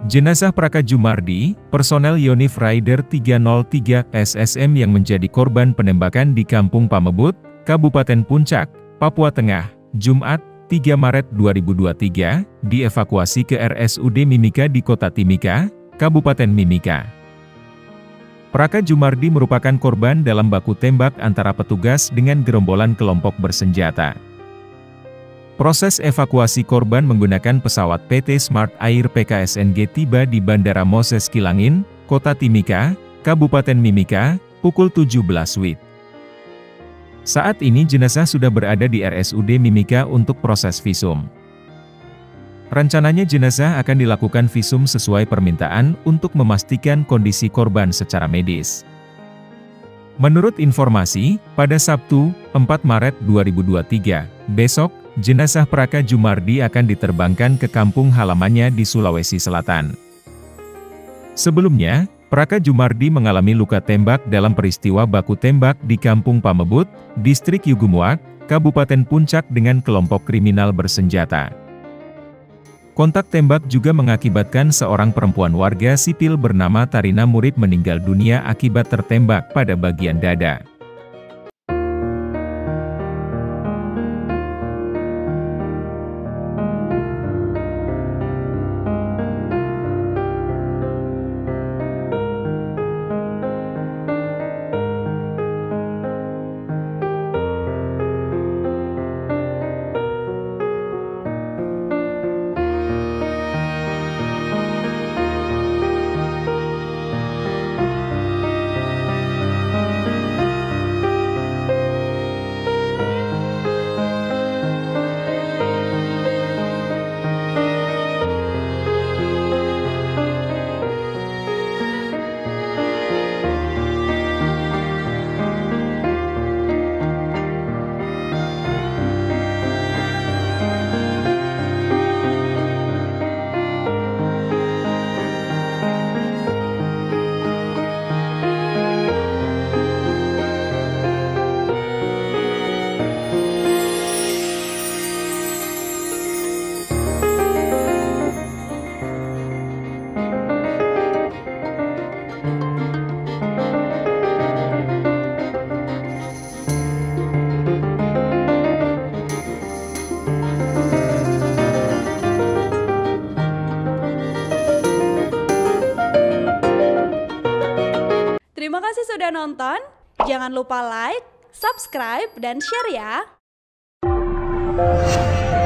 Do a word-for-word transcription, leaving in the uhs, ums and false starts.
Jenazah Praka Jumardi, personel Yonif Rider tiga nol tiga S S M yang menjadi korban penembakan di Kampung Pamebut, Kabupaten Puncak, Papua Tengah, Jumat, tiga Maret dua ribu dua puluh tiga, dievakuasi ke R S U D Mimika di Kota Timika, Kabupaten Mimika. Praka Jumardi merupakan korban dalam baku tembak antara petugas dengan gerombolan kelompok bersenjata. Proses evakuasi korban menggunakan pesawat P T Smart Air P K S N G tiba di Bandara Moses Kilangin, Kota Timika, Kabupaten Mimika, pukul tujuh belas W I B. Saat ini jenazah sudah berada di R S U D Mimika untuk proses visum. Rencananya jenazah akan dilakukan visum sesuai permintaan untuk memastikan kondisi korban secara medis. Menurut informasi, pada Sabtu, empat Maret dua ribu dua puluh tiga, besok, jenazah Praka Jumardi akan diterbangkan ke kampung halamannya di Sulawesi Selatan. Sebelumnya, Praka Jumardi mengalami luka tembak dalam peristiwa baku tembak di Kampung Pamebut, Distrik Yugumuak, Kabupaten Puncak dengan kelompok kriminal bersenjata. Kontak tembak juga mengakibatkan seorang perempuan warga sipil bernama Tarina Murid meninggal dunia akibat tertembak pada bagian dada. Terima kasih sudah nonton, jangan lupa like, subscribe, dan share ya!